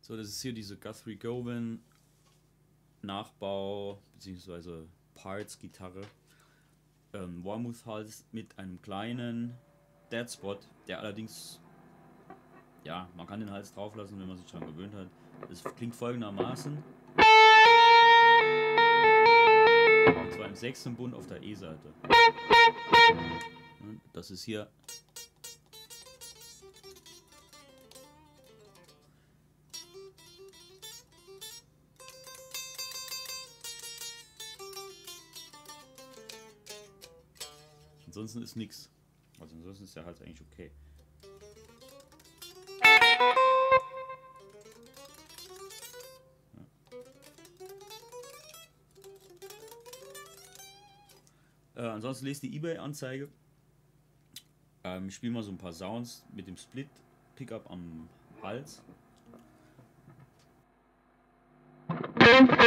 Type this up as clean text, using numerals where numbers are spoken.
So, das ist hier diese Guthrie Govan Nachbau bzw. Parts Gitarre. Warmouth-Hals mit einem kleinen Deadspot, der allerdings, ja, man kann den Hals drauf lassen, wenn man sich daran gewöhnt hat. Das klingt folgendermaßen. Und zwar im 6. Bund auf der E-Seite. Das ist hier. Ansonsten ist nichts. Also ansonsten ist der Hals eigentlich okay. Ja. Ansonsten lest die eBay-Anzeige. Ich spiele mal so ein paar Sounds mit dem Split-Pickup am Hals.